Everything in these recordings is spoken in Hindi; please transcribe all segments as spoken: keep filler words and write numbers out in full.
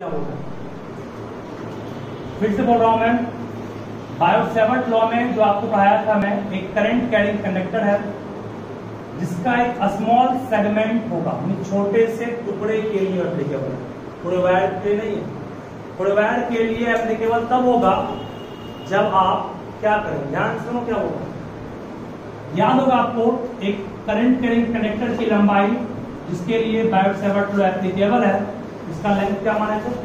क्या होता है? फिर से बोल रहा हूं मैं, बायो-सैवर्ट लॉ में जो आपको पढ़ाया था मैं, एक करंट कैरिंग कंडक्टर है जिसका एक स्मॉल सेगमेंट होगा, छोटे से टुकड़े के लिए एप्लीकेबल है, पूरे वायर के नहीं है। पूरे वायर के लिए एप्लीकेबल तब होगा जब आप क्या करें, ध्यान सुनो क्या होगा। याद होगा आपको एक करंट कैरिंग कंडक्टर की लंबाई जिसके लिए बायो-सैवर्ट लॉ एप्लीकेबल है, इसका लेंथ क्या माना है?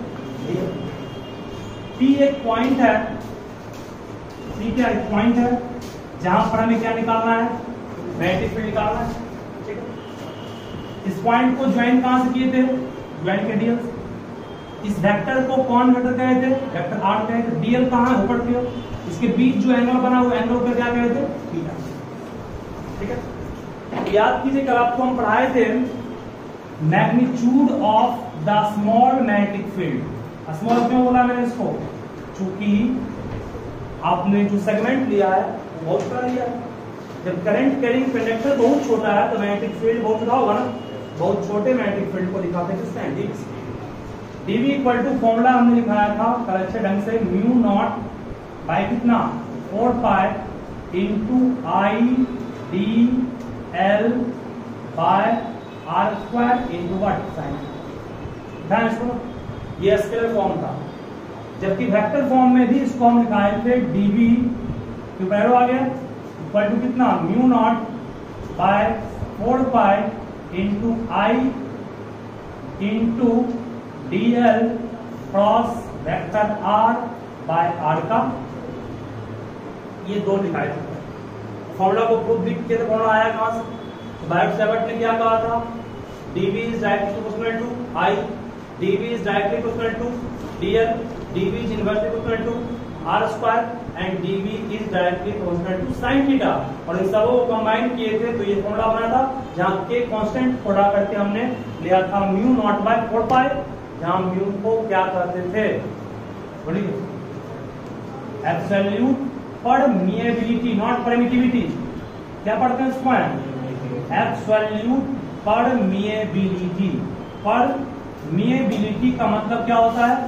P एक पॉइंट है, P क्या एक पॉइंट है जहां पर हमें क्या निकालना है, मैग्नेटिक फील्ड निकालना है। ठीक है, इस पॉइंट को ज्वाइन कहां से किए थे, ज्वाइन के डीएल। इस वेक्टर को कौन वेक्टर कहे थे, वेक्टर आर कहे थे। डीएल कहां है, ऊपर की ओर। इसके बीच जो एंगल बना हुआ एंगल को क्या कहे थे, थीटा। ठीक है, याद कीजिए कल आपको हम पढ़ाए थे magnitude of the small magnetic field. Small क्यों बोला मैंने इसको, चूंकि आपने जो सेगमेंट लिया है वो बहुत बड़ा लिया है। जब करंट कैरिंग कंडक्टर बहुत छोटा है तो मैग्नेटिक फील्ड बहुत छोटा होगा ना, बहुत छोटे मैग्नेटिक फील्ड को दिखाते हैं किससे, डीवी इक्वल टू फॉर्मूला हमने लिखाया था कल अच्छे ढंग से, म्यू नॉट बाय कितना, four pi into I D L by R square into what sine. ध्यान इसको, ये स्केलर फॉर्म था, जबकि वेक्टर फॉर्म में भी इसको हम लिखाए थे डीवी क्यों पैरो आ गया इक्वल टू कितना, mu not by four pi into I into D L cross vector R by R का, ये दो लिखाए थे। फॉर्मूला को प्रूफ लिख के फॉर्मूला आया कहां से, तो बायो-सैवर्ट ने क्या कहा था, dV is directly proportional to I, dV is directly proportional to dl, dV is inversely proportional to r square and dV is directly proportional to sin theta। और इन सबों को कंबाइन किए थे तो ये फॉर्मूला बना था, जहां k कांस्टेंट खोड़ा करके हमने लिया था mu not by four pi, जहां म्यू को क्या कहते थे, बोलिए, एब्सोल्यूट परमिएबिलिटी, नॉट परमिटिविटी। क्या पढ़ते हैं इसको, एब्सोल्यूट परमिएबिलिटी। परमिएबिलिटी का मतलब क्या होता है,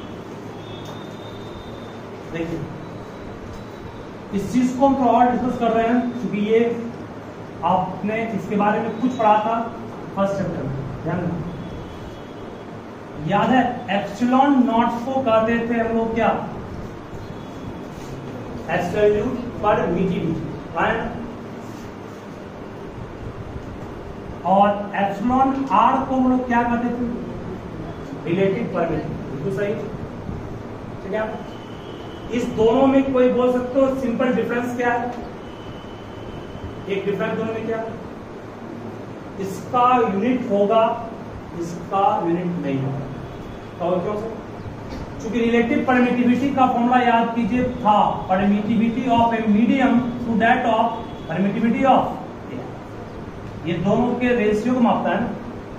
देखिए इस चीज को हम थोड़ा और डिस्कस कर रहे हैं क्योंकि ये आपने इसके बारे में कुछ पढ़ा था फर्स्ट चैप्टर में, ध्यान रखना। याद है एप्सिलॉन नॉट को कहते थे हम लोग क्या, एब्सोल्यूट परमिटिविटी, और एप्सिलॉन आर को हम लोग क्या कहते थे, रिलेटिव परमिटिविटी। बिल्कुल सही, ठीक है। इस दोनों में कोई बोल सकते हो सिंपल डिफरेंस क्या है, एक डिफरेंस दोनों में क्या, इसका यूनिट होगा इसका यूनिट नहीं होगा, तो क्यों सर, चूंकि रिलेटिव परमिटिविटी का फॉर्मूला याद कीजिए था, permittivity of a medium to that of permittivity of, ये दोनों के रेशियो को मापता है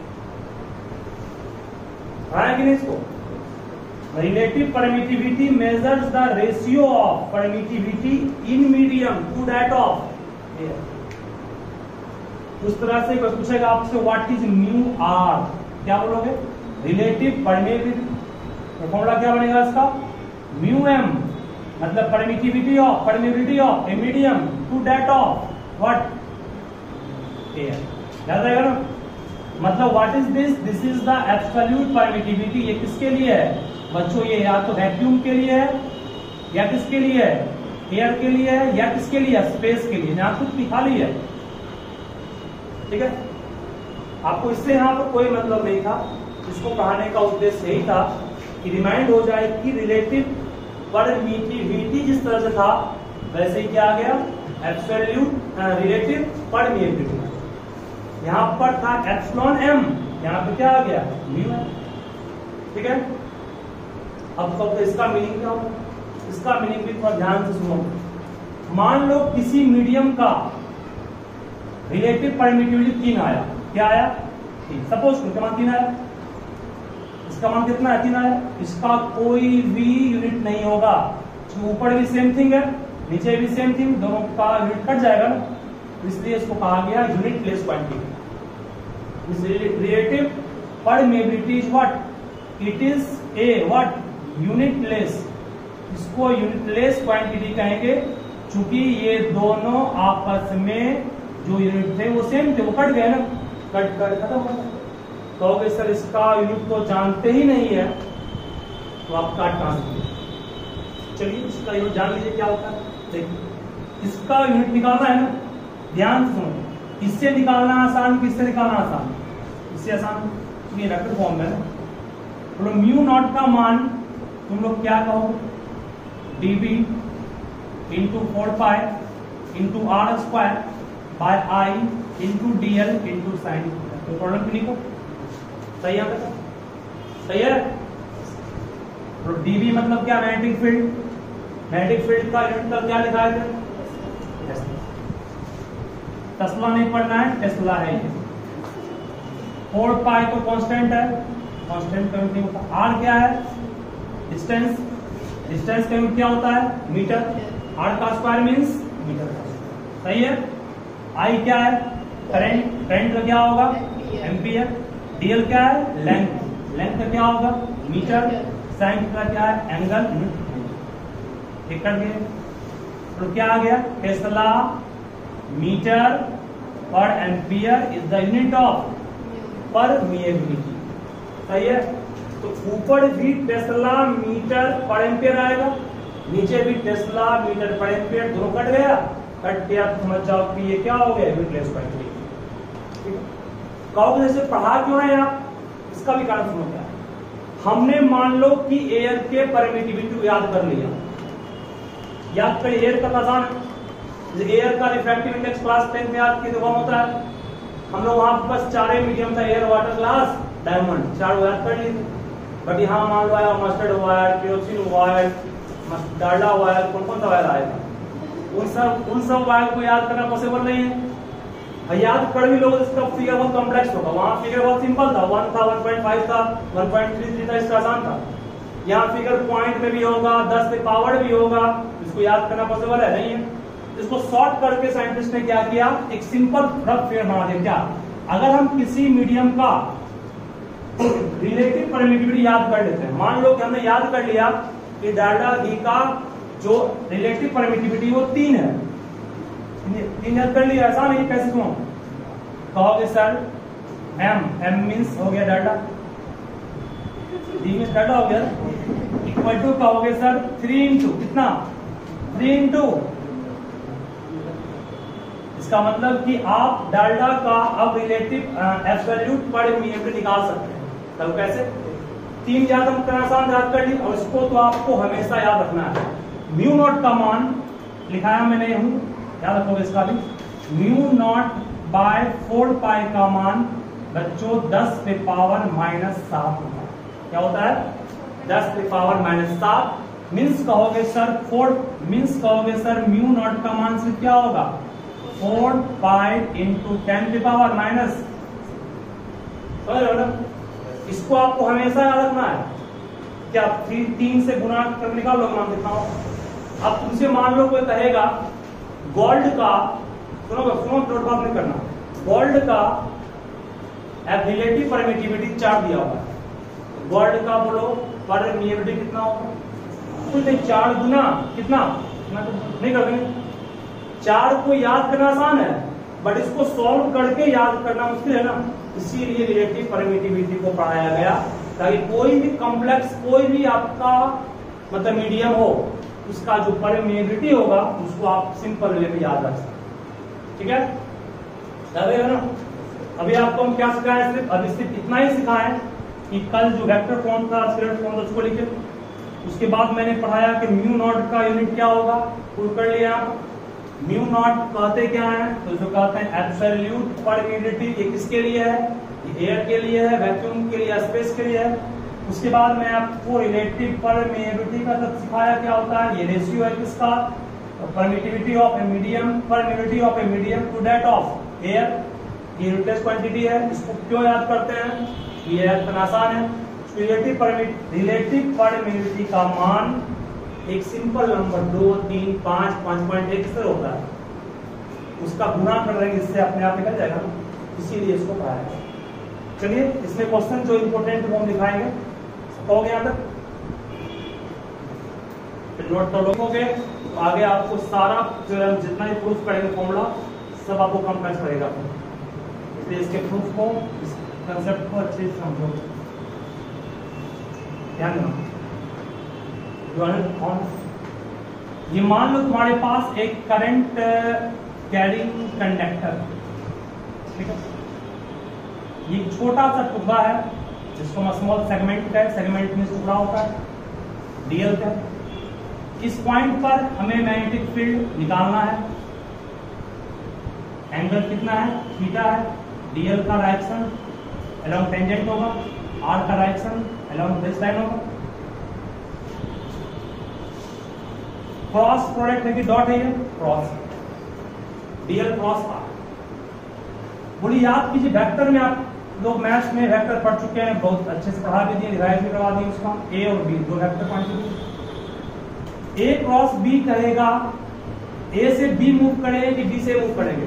ना, कि नहीं इसको, relative permittivity measures the ratio of permittivity in medium to that of air. उस तरह से कोई पूछेगा आपसे व्हाट इज म्यू आर, क्या बोलोगे, रिलेटिव परमिटिविटी, तो फॉर्मूला क्या बनेगा इसका, म्यू एम मतलब permittivity of permittivity of a medium to that of what air. याद रहेगा ना, मतलब what is this, this is the absolute permittivity. ये किसके लिए है बच्चों, ये या तो वैक्यूम के लिए है या किसके लिए है, एयर के लिए है या किसके लिए, स्पेस के लिए, यहां कुछ लिखा ली है। ठीक है, आपको इससे यहां पर कोई मतलब नहीं था, इसको पढ़ाने का उद्देश्य यही था कि रिमाइंड हो जाए कि रिलेटिव परमिटिविटी जिस तरह से था वैसे ही क्या आ गया, एब्सोल्यूट रिलेटिव परमिएबिलिटी। यहां पर था एप्सिलॉन एम, यहां पे क्या आ गया, म्यू एम। ठीक है, अब तो इसका मीनिंग क्या होगा, इसका मीनिंग भी थोड़ा ध्यान से सुनो। मान लो किसी मीडियम का रिलेटिव परमिटिविटी तीन आया, क्या आया, तीन, सपोज इसका मान तीन आया, इसका मान कितना है, तीन आया, इसका कोई भी यूनिट नहीं होगा, ऊपर भी सेम थिंग है नीचे भी सेम थिंग, दोनों का यूनिट कट जाएगा ना, इसलिए इसको कहा गया unitless quantity. Relative permeability is what, it is a what unitless, इसको यूनिटलेस क्वांटिटी कहेंगे चूंकि ये दोनों आपस में जो यूनिट थे वो सेम थे, वो कट गए ना, कट कर खत्म हो गया। कहोगे सर इसका यूनिट तो जानते ही नहीं है, तो आप काट कहां से? चलिए इसका यूनिट जान लीजिए क्या होता है। देखिए इसका यूनिट निकालना है ना, ध्यान से सुनो, इससे निकालना आसान, किससे निकालना आसान? इससे आसान, ये वेक्टर फॉर्म में है। बोलो म्यू नॉट का मान तुम लोग क्या कहोगे? DB into four pi into R square by I into D L into sine. तो प्रॉब्लम की लिखो, सही है बेटा, सही है। तो डीबी मतलब क्या? मैग्नेटिक फील्ड, मैग्नेटिक फील्ड का यूनिट का क्या लिखा है? टेस्ला नहीं पढ़ना है, टेस्ला है ये। फोर पाई तो कांस्टेंट है, कांस्टेंट का यूनिट नहीं होता। आर क्या है? डिस्टेंस, डिस्टेंस का यूनिट क्या होता है? मीटर। आर का स्क्वायर मींस मीटर का, सही है। आई क्या है? करंट, करंट का क्या होगा? एम्पियर। डीएल क्या है? लेंथ, लेंथ का क्या होगा? मीटर। साइन का क्या है? एंगल। ठीक कर दिए। तो क्या आ गया? Tesla metre per ampere is the unit of permeability, सही है। तो ऊपर भी टेस्ला मीटर पर एम्पियर आएगा, नीचे भी टेस्ला मीटर पर एम्पियर, दोनों कट गया, कट गया तो समझ जाओ कि ये क्या हो गया? Unitless quantity. ठीक है, कहोगे जैसे पढ़ा क्यों है आप? इसका भी कारण सुनो क्या है। हमने मान लो कि एयर के परमिटिविटी याद कर लिया, याद कर, एयर का आसान है। एयर का रिफ्रैक्टिव इंडेक्स क्लास टेन में याद की तो कौन होता है? हम लोग वहां बस चार ही मीडियम था, एयर, वाटर, ग्लास, डायमंड, चार याद कर लिए थे। बट यहाँ मान लो आया mustard wire, kerosene wire, Dalda wire, कौन कौन सा वायर आएगा? उन सब उन सब वायर को याद करना पॉसिबल नहीं है। याद कर भी लोग, इसका फिगर बहुत कॉम्प्लेक्स होगा। वहां फिगर बहुत सिंपल था, वन था, वन पॉइंट फाइव था, वन पॉइंट थ्री थ्री था, इसका आसान था। यहाँ फिगर पॉइंट में भी होगा, दस से पावर भी होगा, इसको याद करना पॉसिबल है नहीं है। इसको शॉर्ट करके साइंटिस्ट ने क्या किया? एक सिंपल रफ फिगर बना दिया। क्या? अगर हम किसी मीडियम का रिलेटिव परमिटिविटी याद कर लेते हैं, मान लो कि हमने याद कर लिया कि डालडा घी का जो रिलेटिव परमिटिविटी वो तीन है, तीन याद कर लिया, ऐसा नहीं, कैसे क्यों? कहोगे सर एम, एम मीन्स हो गया डालडा, डी मीन्स डालडा हो गया, इक्वल टू कहोगे सर थ्री इंटू कितना? थ्री इंटू, इसका मतलब कि आप डालडा का अब रिलेटिव एब्सोल्यूट परमिटिविटी निकाल सकते हैं। तब कैसे? तीन याद हम करना आसान याद कर ली, और इसको तो आपको हमेशा याद रखना है। म्यू नॉट का मान लिखाया मैंने हूं, याद रखोगे इसका भी। Mu not by four pi का मान बच्चों दस पे पावर माइनस सात होता है। क्या होता है? दस पे पावर माइनस सात। मीन्स कहोगे सर फोर, मीन्स कहोगे सर म्यू नॉट का मान सिर्फ क्या होगा? फोर पाई इंटू टेन पे पावर माइनस, समझ रहे हो ना? इसको आपको हमेशा याद रखना है। क्या थ्री तीन से गुना कर निकाल लो, मान देता हूं। अब तुमसे मान लो कोई कहेगा गोल्ड का, सुनो सुनो नोट बात नहीं करना, गोल्ड का रिलेटिव परमिटिविटी चार दिया हुआ है। गोल्ड का बोलो परमिटिविटी कितना होगा? कुछ नहीं, चार गुना कितना? मैं तो नहीं कर देंगे। चार को याद करना आसान है, बट इसको सॉल्व करके याद करना मुश्किल है ना। इसीलिए रिलेटिव परमिटिविटी को पढ़ाया गया, ताकि कोई भी कॉम्प्लेक्स, कोई भी आपका मतलब मीडियम हो, उसका जो परमिटिविटी होगा उसको आप सिंपल वे में याद रख सकते। ठीक है, याद है ना? अभी आपको हम क्या सिखाए? सिर्फ अभी सिर्फ इतना ही सिखाए कि कल जो वेक्टर फॉर्म था, स्केलर फॉर्म था, उसको लिखे। उसके बाद मैंने पढ़ाया कि म्यू नॉट का यूनिट क्या होगा, प्रूव कर लिया। म्यू नॉट कहते क्या है? तो जो कहते हैं एब्सोल्यूट परमिटिविटी। ये किसके लिए है? ये एयर के लिए है, वैक्यूम के लिए, स्पेस के लिए है। उसके बाद मैं आपको रिलेटिव परमिटिविटी का तब सिखाया क्या होता है। ये रेशियो है किसका? Permittivity of a medium, permittivity of a medium to that of air. ये यूनिटलेस क्वांटिटी है। इसको क्यों याद करते हैं? ये याद करना आसान है। रिलेटिव परमिट रिलेटिव परमिटिविटी का मान एक सिंपल नंबर दो, तीन, पांच, पांच पॉइंट एक से होता है, उसका गुना कर देंगे, इससे अपने आप निकल जाएगा। इसीलिए इसको पढ़ाया है। चलिए इसमें क्वेश्चन जो इंपोर्टेंट वो हम दिखाएंगे। हो गया तक नोट कर लोगे तो आगे आपको सारा जितना भी प्रूफ करेंगे फॉर्मूला सब आपको कम कर पड़ेगा, इसलिए इसके प्रूफ को, इस कंसेप्ट को अच्छे से समझो, ध्यान देना। ये मान लो तुम्हारे पास एक करंट कैरिंग कंडक्टर, ठीक है, ये छोटा सा टुकड़ा है जिसको हम स्मॉल सेगमेंट का, सेगमेंट में टुकड़ा होता है डीएल का। इस पॉइंट पर हमें मैग्नेटिक फील्ड निकालना है, एंगल कितना है, थीटा है, डीएल का डायरेक्शन अलोंग टेंजेंट होगा, आर का डायरेक्शन अलोंग दिस लाइन होगा, क्रॉस प्रोडक्ट है कि डॉट है ये क्रॉस, डीएल क्रॉस आर। बोलिए याद कीजिए, वेक्टर में आप लोग मैथ्स में वेक्टर पढ़ चुके हैं, बहुत अच्छे से पढ़ा भी दिए, रिवाइज भी करवा दिए उसका, ए और बी दो vector quantity. A cross B कहेगा ए से बी मूव करेंगे कि बी से मूव करेंगे,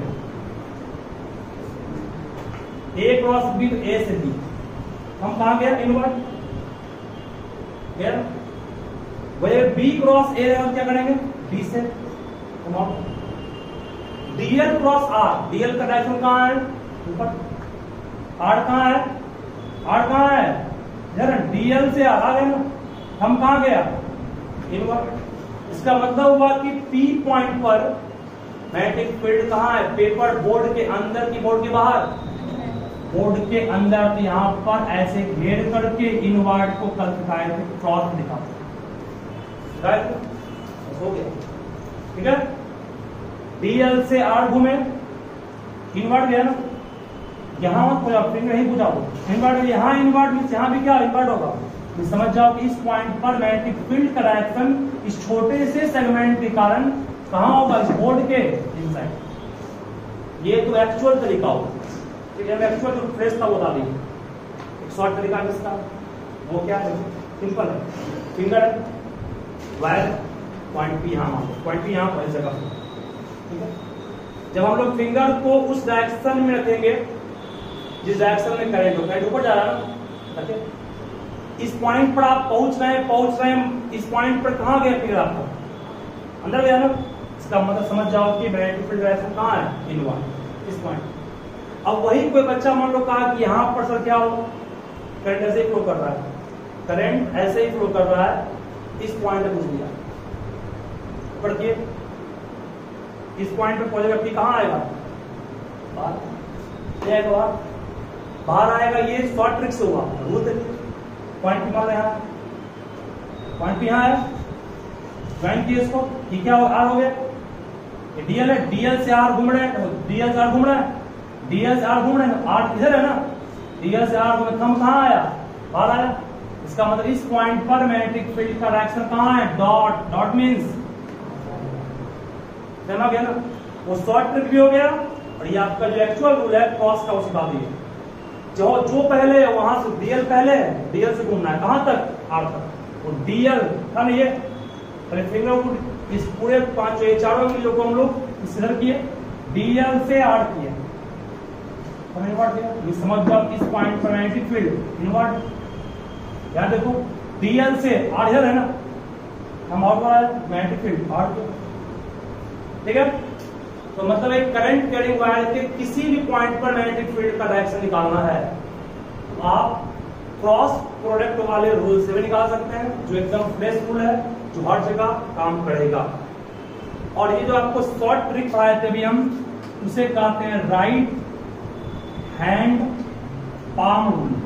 ए क्रॉस बी तो ए से बी, हम कहां गया इनवर्ट गया, वही बी क्रॉस ए हम क्या करेंगे बी से, डीएल क्रॉस आर, डीएल का डायरेक्शन कहां है ऊपर, आर कहां है, आर कहां है जरा डीएल से आर आ गए ना, हम कहां गया इनवर्ट। इसका मतलब हुआ कि पी पॉइंट पर मैग्नेटिक फील्ड कहां है, पेपर बोर्ड के अंदर की बोर्ड के बाहर, बोर्ड के अंदर, तो यहां पर ऐसे घेर करके इनवर्ट को कल दिखाए थे, क्रॉस दिखा हो गया, ठीक है। डीएल से आर घूमे इनवर्ट गया ना, यहां मत पूछा फिंगर नहीं पूछा इनवर्ट, यहां इनवर्ट मींस यहां भी क्या इनवर्ट होगा, तो समझ जाओ कि इस पॉइंट पर मैग्नेटिक फील्ड का डायरेक्शन इस छोटे से सेगमेंट के कारण कहां होगा, इस बोर्ड के इनसाइड। ये तो एक्चुअल तरीका होगा, ठीक है, एक्चुअल जो फ्रेश था वो बता दीजिए। एक शॉर्ट तरीका है इसका, वो क्या है, सिंपल है, फिंगर वायर पॉइंट पी यहां मान लो, पॉइंट पी यहां पर इस जगह, ठीक है। जब हम लोग फिंगर को उस डायरेक्शन में रखेंगे जिस डायरेक्शन में करंट हो, करंट ऊपर जा रहा है ना, ठीक है, इस पॉइंट पर आप पहुंच रहे हैं, पहुंच रहे हैं, इस पॉइंट पर कहां गया फिंगर आपका अंदर गया ना, इसका मतलब समझ जाओ कि मैग्नेटिक फील्ड डायरेक्शन कहां है इनवर्ट, इस पॉइंट। अब वही कोई बच्चा मान लो कहा कि यहां पर सर क्या होगा, करंट ऐसे ही फ्लो कर रहा है, करंट ऐसे ही फ्लो कर रहा है, इस पॉइंट पे पहुंच गया, पढ़िए इस पॉइंट पे पहुंचेगा, पी कहां आएगा बाहर, ये आएगा बाहर आएगा, ये शॉर्ट ट्रिक से हुआ, रूल देखिए, पॉइंट मान रहे हैं, पॉइंट यहाँ है, ज्वाइन किए इसको, ये क्या हो, आर हो गया, ये डीएल है, डीएल से आर घूम रहे हैं, डीएल से आर घूम रहा है, डीएल से आर घूम रहे हैं, आर इधर है ना, डीएल से आर घूम, हम कहां आया बाहर आया, इसका मतलब इस पॉइंट पर मैग्नेटिक फील्ड का डायरेक्शन कहां है, डॉट, डॉट मींस समझ गया ना, वो शॉर्ट ट्रिक भी हो गया, और ये आपका जो एक्चुअल रूल है क्रॉस का, उसी बात ही है, जो जो पहले है वहां से डीएल पहले है, डीएल से घूमना है कहां तक आर तक, और डीएल था ना ये, पहले फिंगर को इस पूरे पांच ये चारों मिलो को हम लोग इधर किए, डीएल से आर किए, इनवर्ट किया, ये समझ जाओ इस पॉइंट पर मैग्नेटिक फील्ड इनवर्ट, याद देखो डीएल से आर इधर है ना, हम और बोला मैग्नेटिक फील्ड आर किया, ठीक है। तो मतलब एक करंट कैरिंग वायर के किसी भी पॉइंट पर मैग्नेटिक फील्ड का डायरेक्शन निकालना है, तो आप क्रॉस प्रोडक्ट वाले रूल से भी निकाल सकते हैं, जो एकदम फ्रेश रूल है, जो हर जगह काम करेगा। और ये जो आपको शॉर्ट ट्रिक पढ़ाए थे अभी हम, उसे कहते हैं right hand palm rule,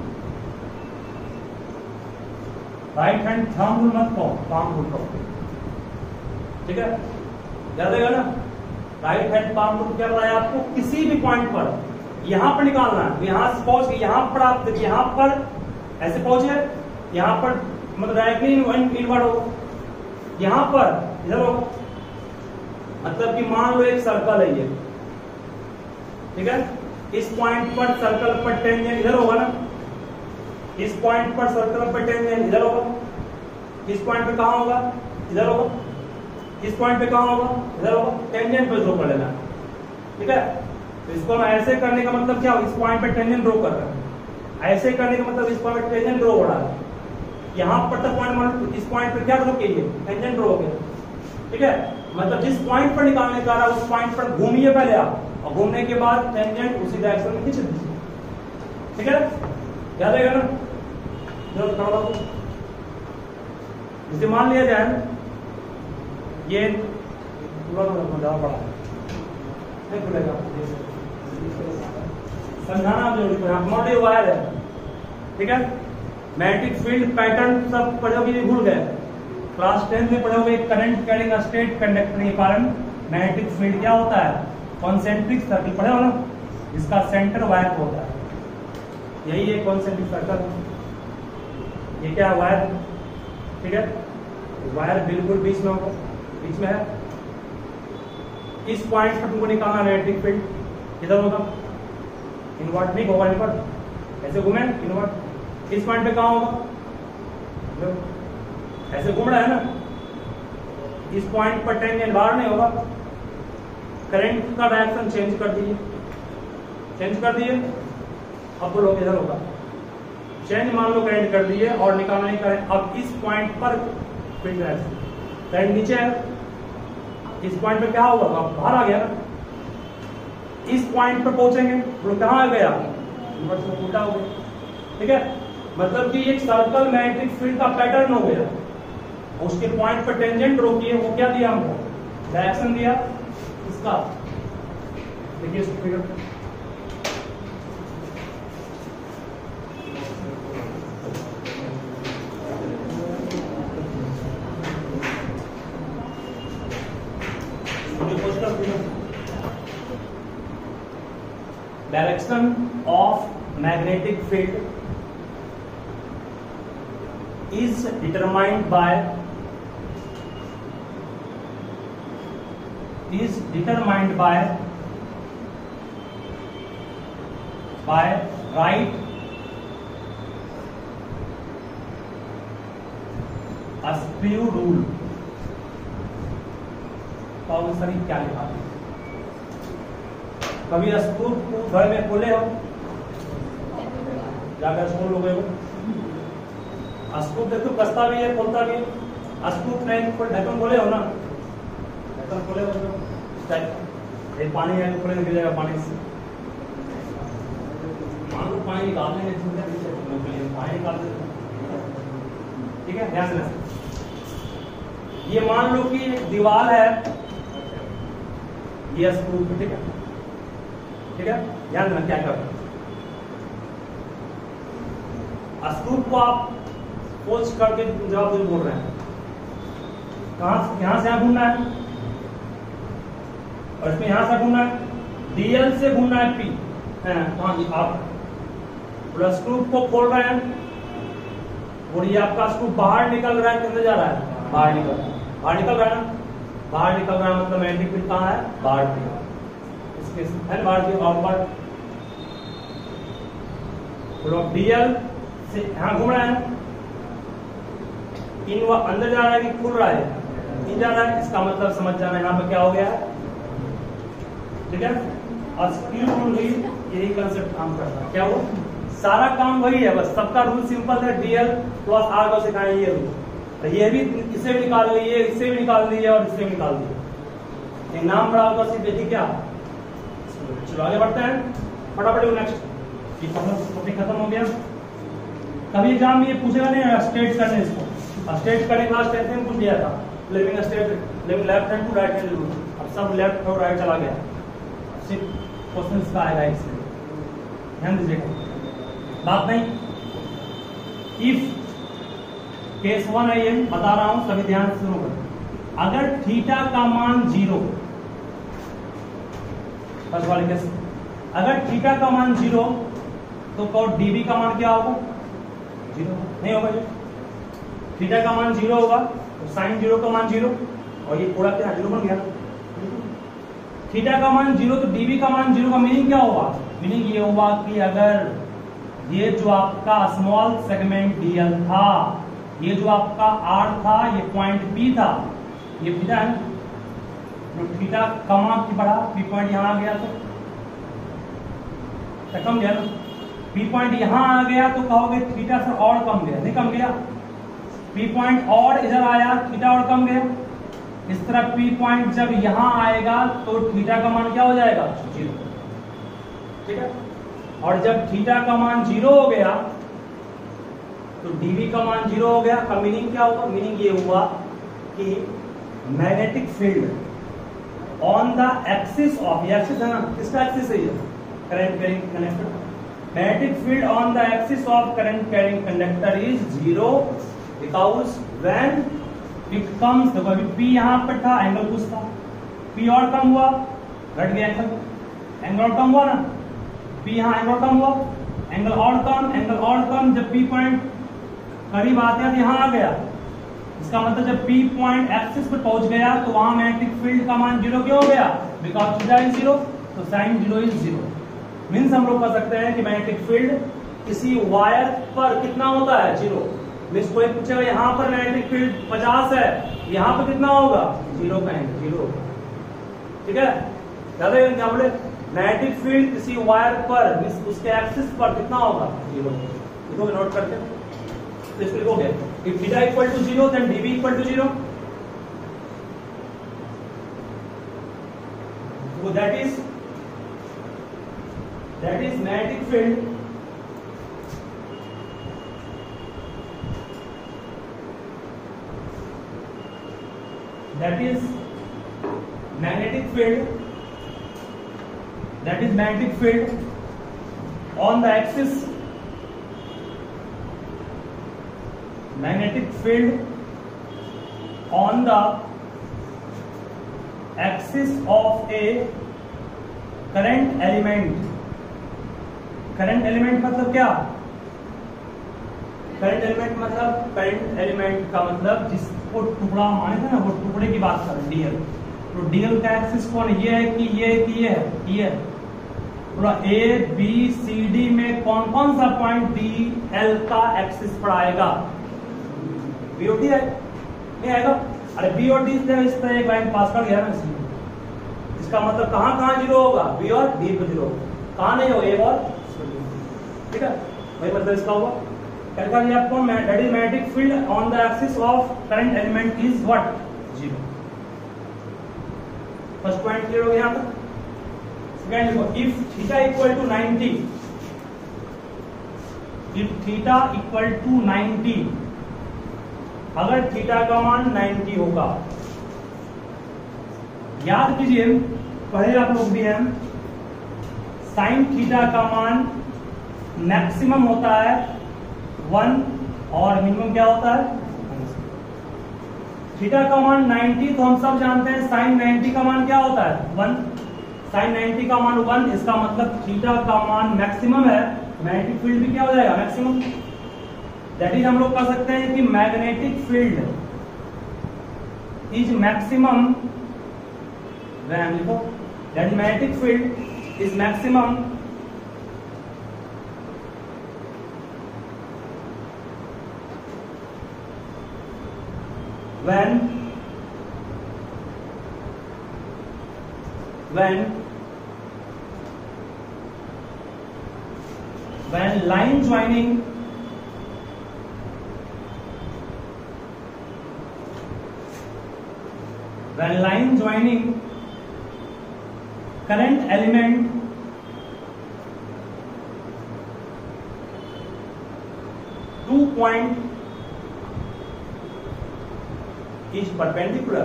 right hand thumb rule मत कहो, पाम रूल कहो, ठीक है, याद रहेगा ना। राइट हैंड पाम रूल क्या बताया आपको, किसी भी पॉइंट पर यहां पर निकालना है, यहां से पहुंच गए, यहां पर आप देखिए, यहां पर ऐसे पहुंचे, यहां पर मतलब डायरेक्टली इनवर्ट होगा, यहां पर इधर होगा, मतलब कि मान लो एक सर्कल है ये, ठीक है, इस पॉइंट पर सर्कल पर टेंजेंट इधर होगा ना, इस पॉइंट पर सर्कल पर टेंजेंट इधर होगा, इस पॉइंट पे कहां होगा इधर होगा, इस पॉइंट पे कहां होगा इधर होगा, टेंजेंट पे ड्रॉ कर लेना, ठीक है। तो इसको हम ऐसे करने का मतलब क्या, इस पॉइंट पे टेंजेंट ड्रॉ कर रहा है, ऐसे करने का मतलब इस पॉइंट पे टेंजेंट ड्रॉ हो रहा है, यहाँ पर तक पॉइंट मान, इस पॉइंट पर क्या ड्रॉ कीजिए, टेंजेंट ड्रॉ हो गया, ठीक है। मतलब जिस पॉइंट पर निकालने का रहा है उस पॉइंट पर घूमिए पहले आप, और घूमने के बाद टेंजेंट उसी डायरेक्शन में खींच दीजिए, ठीक है, याद रहेगा ना। चलो थोड़ा बहुत जैसे मान लिया जाए ये ज्यादा बड़ा है, नहीं खुलेगा, समझाना जरूरी है, मॉडल वायर है, ठीक है। मैग्नेटिक फील्ड पैटर्न सब पढ़ोगे, नहीं भूल गए, क्लास टेंथ में पढ़ोगे करंट कैरिंग स्टेट कंडक्टर के कारण मैग्नेटिक फील्ड क्या होता है, कॉन्सेंट्रिक सर्कल पढ़े हो ना, इसका सेंटर वायर को होता है, यही है कॉन्सेंट्रिक सर्कल, ये क्या है वायर, ठीक है, वायर बिल्कुल बीच में होगा, बीच में है, इस पॉइंट पर तुमको निकालना मैग्नेटिक फील्ड किधर होगा, इनवर्ट नहीं होगा, इनवर्ट ऐसे घूमे इनवर्ट, इस पॉइंट पे कहां होगा, ऐसे घूम रहा है ना, इस पॉइंट पर टेंजेंट बाहर नहीं होगा, करंट का डायरेक्शन चेंज कर दीजिए, चेंज कर दिए, अब बोलो इधर होगा, चेंज मान लो करंट कर दिए और निकालना ही करें, अब इस पॉइंट पर फील्ड डायरेक्शन, करंट नीचे है, इस पॉइंट पे क्या होगा, बाहर आ गया ना, इस पॉइंट पर पहुंचेंगे, बोलो कहां आ गया, उल्टा हो गया, ठीक है। मतलब कि एक सर्कल मैग्नेटिक फील्ड का पैटर्न हो गया, उसके पॉइंट पर टेंजेंट ड्रॉ किए, वो क्या दिया हमको, डायरेक्शन दिया इसका, देखिए इसको figure, direction of magnetic field is determined by is determined by by right askew rule। तो सर क्या लिखा, कभी स्कूल घर में खोले हो, जाकर स्कूल हो गए हो, अस्कूप देखो कसता भी है खोलता भी है, अस्कूप नहीं खोल ढक्कन खोले हो ना, ढक्कन खोले हो तो ये पानी है तो खोले गिर जाएगा पानी से, मान लो पानी निकालने में सुविधा नीचे खोलने के लिए पानी निकाल देते, ठीक है, ध्यान से। ये मान लो कि दीवार है, ये अस्कूप, ठीक है, ठीक है, ध्यान देना क्या कर, अस्कूप को आप पोच करके जवाब कुछ बोल रहे हैं, कहां यहां से यहां घूमना है और इसमें यहां से घूमना है, डीएल से घूमना है पी, कहां आप प्लस स्क्रू को खोल रहे हैं और ये आपका स्क्रू बाहर निकल रहा है, किधर जा रहा है, बाहर निकल रहा है, बाहर निकल रहा है ना, बाहर निकल रहा है मतलब मैग्नेटिक फील्ड कहां है, बाहर की, इसके है बाहर की, और बाहर डीएल से यहां घूम रहा है, इन वो अंदर जा रहा है कि खुल रहा है, इन जा रहा है, इसका मतलब समझ जाना यहाँ पे क्या हो गया है, ठीक है, अस्क्यू रूल भी यही कंसेप्ट काम करता है, क्या वो सारा काम वही है, बस सबका रूल सिंपल है, डीएल प्लस आर को सिखाए ये रूल, तो ये भी इसे भी निकाल लीजिए, इससे भी निकाल दीजिए और इससे भी निकाल दीजिए, नाम बड़ा होगा सिर्फ देखिए क्या, चलो आगे बढ़ते हैं फटाफट, नेक्स्ट ये टॉपिक खत्म हो गया। कभी एग्जाम में ये पूछेगा नहीं स्टेट करने, इसको स्टेट करने क्लास टेंथ में पूछ लिया था, living state living left hand to right hand rule, अब सब लेफ्ट और राइट चला गया, सिर्फ क्वेश्चन इसका आएगा, इससे ध्यान दीजिएगा, बात नहीं। इफ केस वन है, ये बता रहा हूं, सभी ध्यान से सुनो, अगर थीटा का मान जीरो, फर्स्ट वाले केस, अगर थीटा का मान जीरो तो कहो डीबी का मान क्या होगा, जीरो नहीं होगा, जो थीटा का मान जीरो होगा तो साइन जीरो का मान जीरो, और ये पूरा क्या जीरो बन गया, थीटा का मान जीरो तो डीबी का मान जीरो, का मीनिंग क्या होगा, मीनिंग ये होगा कि अगर ये जो आपका स्मॉल सेगमेंट डीएल था, ये जो आपका आर था, ये पॉइंट बी था, ये थीटा है, तो थीटा कमा की बढ़ा, बी पॉइंट यहां आ गया तो कम गया ना, बी पॉइंट यहां आ गया तो कहोगे थीटा से और कम गया, नहीं कम गया, पी पॉइंट और इधर आया, थीटा और कम गया। इस तरह पी पॉइंट जब यहां आएगा तो थीटा का मान क्या हो जाएगा, जीरो। ठीक है, और जब थीटा का मान जीरो हो गया तो डीवी का मान जीरो हो गया। का मीनिंग क्या हुआ, मीनिंग ये हुआ कि magnetic field on the axis of, ये एक्सिस है ना, किसका एक्सिस है ये, current carrying conductor. Magnetic field on the axis of current carrying conductor is zero because when it comes, देखो अभी पी यहां पर था, एंगल कुछ था, पी और कम हुआ, घट गया एंगल, एंगल और कम हुआ ना, पी यहां एंगल कम हुआ, एंगल और कम, एंगल और कम, जब पी पॉइंट करीब आते हैं तो यहां आ गया। इसका मतलब जब पी पॉइंट एक्सिस पर पहुंच गया तो वहां मैग्नेटिक फील्ड का मान जीरो क्यों हो गया, बिकॉज थीटा इज जीरो, तो sine zero is zero. Means हम लोग कह सकते हैं कि मैग्नेटिक फील्ड किसी वायर पर कितना होता है, जीरो। मीन्स कोई पूछेगा यहाँ पर मैग्नेटिक फील्ड पचास है, यहाँ पर कितना होगा, जीरो कहेंगे, जीरो। ठीक है, ज्यादा क्या बोले, मैग्नेटिक फील्ड किसी वायर पर मीन्स उसके एक्सिस पर कितना होगा, जीरो। इसको नोट करते हैं, तो इसको लिखोगे if theta equal to zero then dv equal to zero, so that is that is magnetic field that is magnetic field that is magnetic field on the axis, magnetic field on the axis of a current element। Current element मतलब क्या, करंट एलिमेंट मतलब करंट एलिमेंट का मतलब जिसको टुकड़ा माने थे ना, वो टुकड़े की बात कर रहे हैं, डीएल। तो डीएल का एक्सिस कौन है, ये है कि ये है कि ये है, ये पूरा ए बी सी डी में कौन कौन सा पॉइंट डी एल का एक्सिस पर आएगा, बीओटी है, नहीं आएगा। अरे बीओटी इस तरह एक लाइन पास कर गया ना, इसमें इसका मतलब कहां कहां जीरो होगा, बी और डी पर जीरो, कहां नहीं होगा, ए और, ठीक है, वही मतलब इसका होगा। क्या लिया आपको, that is magnetic field on the axis of current element is what, zero. First point clear हो गया यहां तक। सेकंड लिखो, if theta equal to ninety, if theta equal to ninety, अगर थीटा का मान नाइंटी होगा, याद कीजिए पहले आप लोग भी हैं, साइन थीटा का मान मैक्सिमम होता है वन और मिनिमम क्या होता है, थीटा का मान नाइंटी, तो हम सब जानते हैं साइन नाइंटी का मान क्या होता है, वन। साइन नाइंटी का मान वन, इसका मतलब थीटा का मान मैक्सिमम है, मैग्नेटिक फील्ड भी क्या हो जाएगा, मैक्सिमम। दैट इज हम लोग कह सकते हैं कि मैग्नेटिक फील्ड इज मैक्सिमम, लिखो that is magnetic field is maximum when when when line joining when line joining current element two point is perpendicular,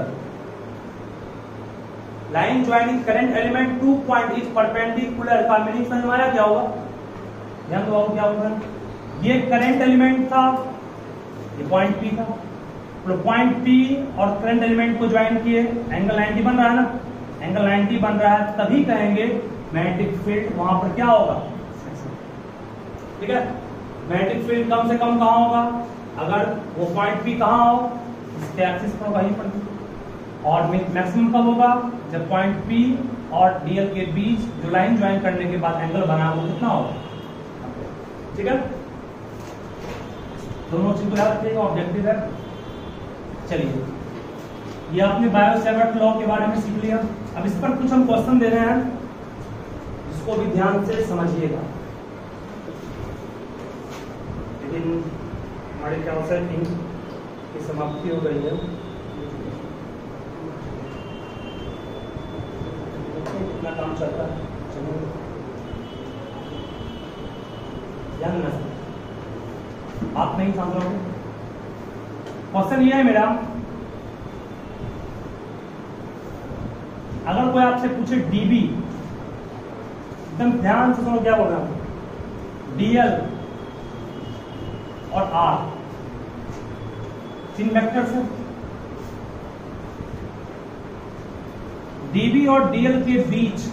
line joining current element two point is perpendicular का मीनिंग समझ में आया क्या होगा, ध्यान दो क्या होगा, ये करंट एलिमेंट था, ये पॉइंट पी था, तो पॉइंट पी और करंट एलिमेंट को ज्वाइन किए, एंगल नाइंटी बन रहा है ना, एंगल नाइंटी बन रहा है, तभी कहेंगे मैग्नेटिक फील्ड वहां पर क्या होगा, ठीक है। मैग्नेटिक फील्ड कम से कम कहां होगा, अगर वो पॉइंट पी कहां हो, इसके एक्सिस पर वहीं पर, और मैक्सिमम कब होगा, जब पॉइंट पी और डीएल के बीच जो लाइन ज्वाइन करने के बाद एंगल बना वो कितना होगा, ठीक है। दोनों चीज को याद रखिएगा, ऑब्जेक्टिव है। चलिए, ये आपने बायो-सैवर्ट लॉ के बारे में सीख लिया, अब इस पर कुछ हम क्वेश्चन दे रहे हैं, इसको भी ध्यान से समझिएगा। लेकिन हमारे ख्याल से की समाप्ति हो गई है। कितना काम चलता है, ध्यान देना सर, आप नहीं समझ रहे हो। क्वेश्चन ये है मेरा, अगर कोई आपसे पूछे डीबी, एकदम ध्यान से सुनो क्या बोल रहा हूं, डीएल और आर तीन वेक्टर्स हैं, डीबी और डीएल के बीच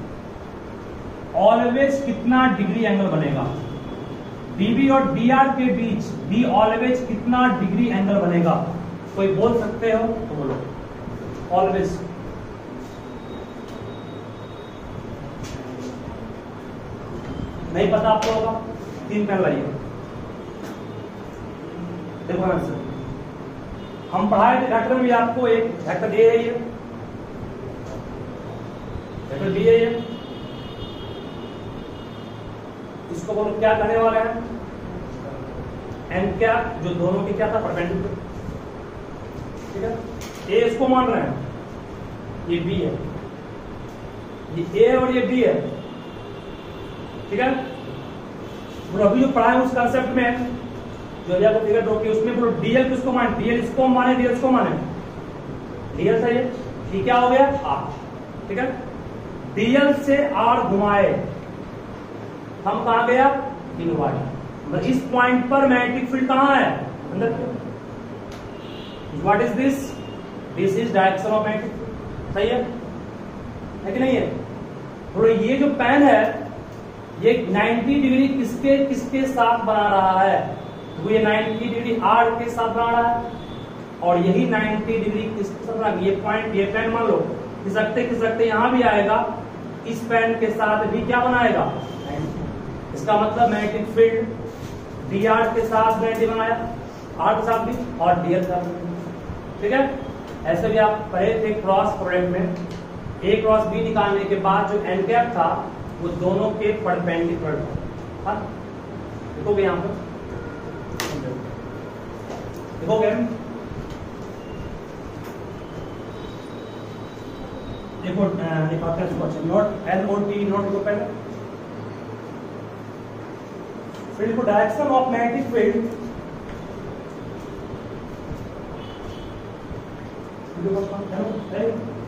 ऑलवेज कितना डिग्री एंगल बनेगा, डीबी और डीआर के बीच डी ऑलवेज कितना डिग्री एंगल बनेगा, कोई बोल सकते हो तो बोलो। ऑलवेज नहीं पता आपको होगा, तीन पेन लाइए। देखो आंसर, हम पढ़ाए थे वेक्टर में भी आपको, एक वेक्टर ए है, ये वेक्टर बी है, ये इसको बोलो क्या करने वाले हैं, एन क्या, जो दोनों के क्या था, परपेंडिकुलर। ठीक है, ए इसको मान रहे हैं, ये बी है, ये ए और ये बी है। ठीक है, बोलो अभी जो पढ़ा है उस कंसेप्ट में जो अभी आपको फिगर ड्रॉ की उसमें बोलो डीएल किसको माने, डीएल इसको माने, डीएल इसको माने, डीएल सही है, ये क्या हो गया आर। ठीक है, डीएल से आर घुमाए हम कहा गया इनवर्ड, मतलब इस पॉइंट पर मैग्नेटिक फील्ड कहां है, अंदर। What is this, this is direction of magnetic field, सही है, है कि नहीं है। बोलो ये जो पेन है ये नब्बे डिग्री किसके किसके साथ बना रहा है, तो ये नब्बे डिग्री आर के साथ बना रहा है, और यही नब्बे डिग्री किसके साथ बना, ये पॉइंट, ये पेन मान लो खिसकते खिसकते यहां भी आएगा, इस पेन के साथ भी क्या बनाएगा, इसका मतलब मैग्नेटिक फील्ड डी आर के साथ मैग्नेटिक बनाया, आर के साथ भी और डी एल के साथ भी। ठीक है, ऐसे भी आप पढ़े थे क्रॉस प्रोडक्ट में, ए क्रॉस बी निकालने के बाद जो एन कैप था वो दोनों के परपेंडिकुलर था। देखोगे यहां पर, देखोगे, देखो दिखाते हैं question, note L O T note को पहले फील्ड को, डायरेक्शन ऑफ मैग्नेटिक फील्ड, देखो